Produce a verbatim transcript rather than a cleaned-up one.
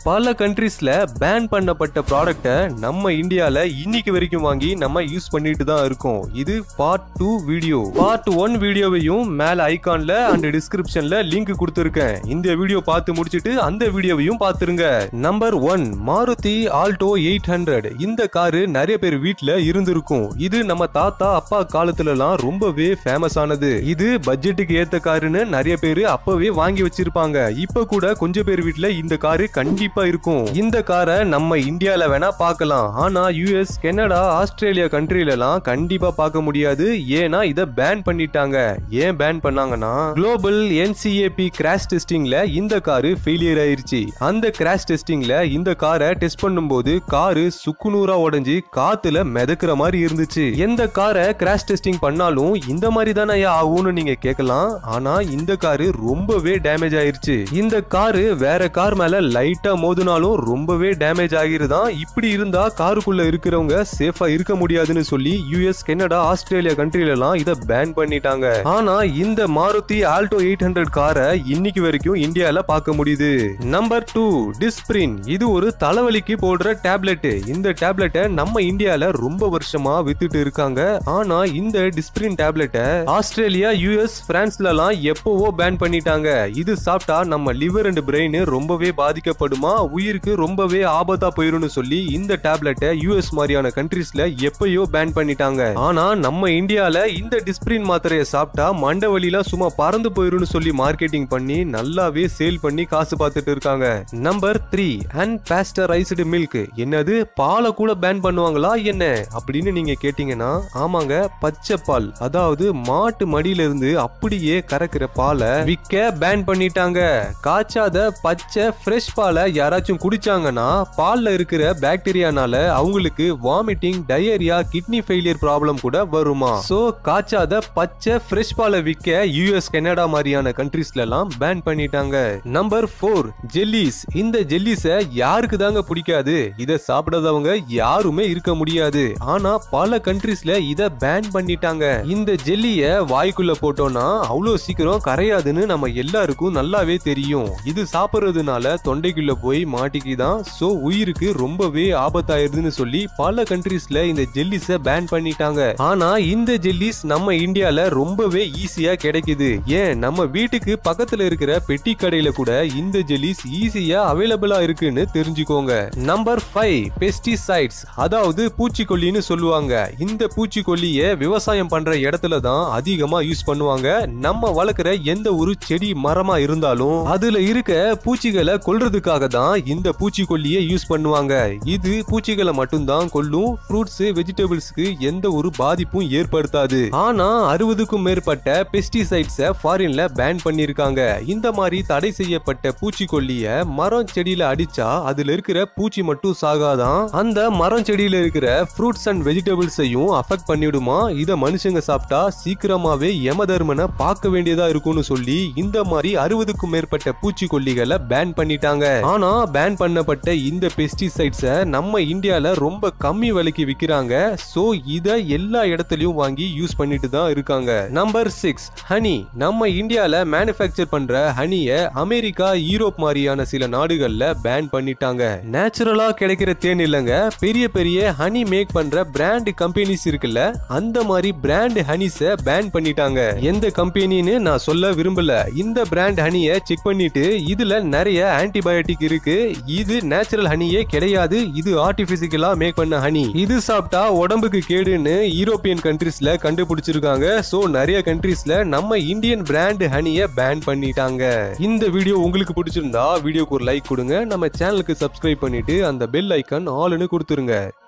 பல கண்ட்ரீஸ்ல பேன் பண்ணப்பட்ட ப்ராடக்ட்டை நம்ம இந்தியால இன்னைக்கு வரைக்கும் வாங்கி நம்ம யூஸ் பண்ணிட்டு தான் இருக்கோம். இது part two video. Part one வீடியோவையும் மேல ஐகான்ல அண்ட் டிஸ்கிரிப்ஷன்ல லிங்க் கொடுத்திருக்கேன். இந்த வீடியோ பார்த்து முடிச்சிட்டு அந்த வீடியோவையும் பார்த்துருங்க. Number one, Maruti Alto eight hundred. இந்த காரு நிறைய பேர் வீட்டுல இருந்திருக்கும். இது நம்ம தாத்தா அப்பா காலத்துல எல்லாம் ரொம்பவே ஃபேமஸ் ஆனது. இது பட்ஜெட்டுக்கு ஏத்த காருன்னு நிறைய பேரு அப்பவே வாங்கி வச்சிருப்பாங்க. இப்ப கூட கொஞ்சம் பேர் வீட்டுல இந்த காரு கண்டிப்பா இருக்கும். இந்த காரை நம்ம இந்தியால வேணா பார்க்கலாம். ஆனா யூஎஸ், கனடா, ஆஸ்திரேலியா கண்ட்ரில எல்லாம் கண்டிப்பா பார்க்க முடியாது. ஏன்னா இத பேன் பண்ணிட்டாங்க. ஏன் பேன் பண்ணாங்கன்னா, குளோபல் என்சிஏபி கிராஷ் டெஸ்டிங்ல இந்த காரு ஃபெயிலியர் ஆயிருச்சு. அந்த கிராஷ் டெஸ்டிங்ல இந்த காரை டெஸ்ட் பண்ணும்போது காரு சுக்குநூறா உடைஞ்சு காத்துல மிதக்கிற மாதிரி இருந்துச்சு. எந்த காரை கிராஷ் டெஸ்டிங் பண்ணாலும் இந்த மாதிரி தானே ஆகும்னு நீங்க கேட்கலாம். ஆனா இந்த காரு ரொம்பவே டேமேஜ் ஆயிருச்சு. இந்த காரு வேற கார் மேல லைட்டா மோதினாலும் ரொம்பவே டேமேஜ் ஆகிருதான். இப்படி இருந்தா காருக்குள்ள இருக்கிறவங்க சேஃபா இருக்க முடியாதுன்னு சொல்லி யூஎஸ், கனடா, ஆஸ்திரேலியா கண்ட்ரில எல்லாம் இத பேன் பண்ணிட்டாங்க. ஆனா இந்த மாருதி ஆல்டோ எயிட் ஹண்ட்ரட் காரை இன்னைக்கு வரைக்கும் இந்தியால பார்க்க முடியுது. Number two, Disprin. இது ஒரு தலைவலிக்கு போடுற டேப்லெட். இந்த டேப்லெட்டை நம்ம இந்தியால ரொம்ப வருஷமா வித்துட்டு இருக்காங்க. ஆனா இந்த டிஸ்பிரின் டேப்லெட்டை ஆஸ்திரேலியா, யூஎஸ், பிரான்ஸ்ல எல்லாம் எப்பவோ பேன் பண்ணிட்டாங்க. இது சாப்பிட்டா நம்ம லிவர் அண்ட் பிரெயின் ரொம்பவே பாதிக்கப்படுமா, உயிருக்கு ரொம்பவே ஆபத்தா போயிரும்னு சொல்லி இந்த டேப்லெட்டை யூஎஸ் மாதிரியான கண்ட்ரீஸ்ல எப்பயோ பேன் பண்ணிட்டாங்க. ஆனா நம்ம இந்தியால இந்த டிஸ்பிரின் மாத்திரையை சாப்பிட்டா மண்டவலிலாம் சும்மா பறந்து போயிரும்னு சொல்லி மார்க்கெட்டிங் பண்ணி நல்லாவே சேல் பண்ணி காசு பார்த்துட்டு இருக்காங்க. Number three, unpasteurised milk. என்னது, பாலை கூட பேன் பண்ணுவாங்களா என்ன அப்படின்னு நீங்க கேட்டீங்கன்னா, ஆமாங்க, பச்சை பால், அதாவது மாட்டு மடியில இருந்து அப்படியே கறக்கிற பாலை விற்க பேன் பண்ணிட்டாங்க. காய்ச்சாத பச்சை ஃப்ரெஷ் பாலை யாராச்சும் குடிச்சாங்கன்னா பால்ல இருக்கிற பாக்டீரியானால அவங்களுக்கு vomiting, diarrhoea, kidney failure problem கூட வருமா. சோ காய்ச்சாத பச்சை ஃப்ரெஷ் பாலை விற்க யூஎஸ், கனடா மாதிரியான கண்ட்ரீஸ்ல எல்லாம் பேன் பண்ணிட்டாங்க. Number four, jellies. இந்த ஜெல்லிஸ யாருக்கு தாங்க பிடிக்காது? இத சாப்பிடாதவங்க யாருமே இருக்க முடியாது. ஆனா பல கண்ட்ரீஸ்ல இத பேன் பண்ணிட்டாங்க. இந்த ஜெல்லிய வாய்க்குள்ள போட்டோம்னா அவ்வளவு சீக்கிரம் கரையாதுன்னு நம்ம எல்லாருக்கும் நல்லாவே தெரியும். இது சாப்பிடுறதுனால தொண்டைக்குள்ள போய் மாட்டிக்கிதான். சோ உயிருக்கு ரொம்பவே ஆபத்தாயிருதுன்னு சொல்லி பல கண்ட்ரீஸ்ல இந்த ஜெல்லிஸ பேன் பண்ணிட்டாங்க. ஆனா இந்த ஜெல்லிஸ் நம்ம இந்தியால ரொம்பவே ஈஸியா கிடைக்குது. ஏன், நம்ம வீட்டுக்கு பக்கத்துல இருக்கிற பெட்டி கடையில கூட இந்த ஜெல்லிஸ் ஈஸியா அவைலபிளா இருக்குன்னு தெரிஞ்சுக்கோங்க. நம்பர் ஃபைவ், பெஸ்டிசைட்ஸ், அதாவது பூச்சிக்கொல்லின்னு சொல்லுவாங்க. இந்த பூச்சிக்கொல்லிய விவசாயம் பண்ற இடத்துல தான் அதிகமா யூஸ் பண்ணுவாங்க. நம்ம வளர்க்கிற எந்த ஒரு செடி, மரமா இருந்தாலும் அதுல இருக்க பூச்சிகளை கொல்றதுக்காக தான் இந்த பூச்சிக்கொல்லியை யூஸ் பண்ணுவாங்க. இது பூச்சிகளை மட்டும்தான் கொல்லும். ஃப்ரூட்ஸ், வெஜிடபிள்ஸ்க்கு எந்த ஒரு பாதிப்பும் ஏற்படுத்தாது. ஆனா அறுபதுக்கும் மேற்பட்ட பெஸ்டிசைட்ஸை ஃபாரின்ல பேன் பண்ணிருக்காங்க. இந்த மாதிரி தடை செய்யப்பட்ட பூச்சிக்கொல்லிய மரம், செடியில அடிச்சா அதுல இருக்கிற பூச்சி மட்டும் சாகாதான், அந்த மரம், செடியில இருக்கிற ஃப்ரூட்ஸ் அண்ட் வெஜிடபிள்ஸையும் அஃபெக்ட் பண்ணிடுமா. இத மனுஷங்க சாப்பிட்டா சீக்கிரமாவே யமதர்மனை பார்க்க வேண்டியதா இருக்கும்னு சொல்லி இந்த மாதிரி அறுபதுக்கும் மேற்பட்ட பூச்சிக்கொல்லிகளை பேன் பண்ணிட்டாங்க. ஆனா பேன் பண்ணப்பட்ட இந்த பெஸ்டிசைட்ஸை நம்ம இந்தியால ரொம்ப கம்மி விலைக்கு விக்கிறாங்க. சோ இத எல்லா இடத்துலயும் வாங்கி யூஸ் பண்ணிட்டு தான் இருக்காங்க. Number six, honey. நம்ம இந்தியால மேனுஃபேக்சர் பண்ற ஹனிய அமெரிக்கா, யூரோப் மாதிரியான சில நாடுகள்ல பேன் பண்ணிட்டாங்க. நேச்சுரலா கிடைக்கிற தேன் இல்லங்க, பெரிய பெரிய ஹனி மேக் பண்ற பிராண்ட் கம்பெனிஸ் இருக்குல்ல, அந்த மாதிரி பிராண்ட் ஹனிஸ பேன் பண்ணிட்டாங்க. எந்த கம்பெனின்னு நான் சொல்ல விரும்பல. இந்த பிராண்ட் ஹனிய செக் பண்ணிட்டு இதுல நிறைய ஆன்டிபயோட்டிக் இருக்கு, இது நேச்சுரல் ஹனியே கிடையாது, இது ஆர்டிபிஷியலா மேக் பண்ண ஹனி, இது சாப்பிட்டா உடம்புக்கு கேடுன்னு யூரோப்பியன் கண்ட்ரீஸ்ல கண்டுபிடிச்சிருக்காங்க. சோ நிறைய கண்ட்ரீஸ்ல நம்ம இந்தியன் பிராண்ட் ஹனியை பேன் பண்ணிட்டாங்க. இந்த வீடியோ உங்களுக்கு பிடிச்சிருந்தா வீடியோக்கு ஒரு லைக் கொடுங்க. நம்ம சேனலுக்கு சப்ஸ்கிரைப் பண்ணிட்டு அந்த பெல் ஐக்கான் ஆல்னு கொடுத்துருங்க.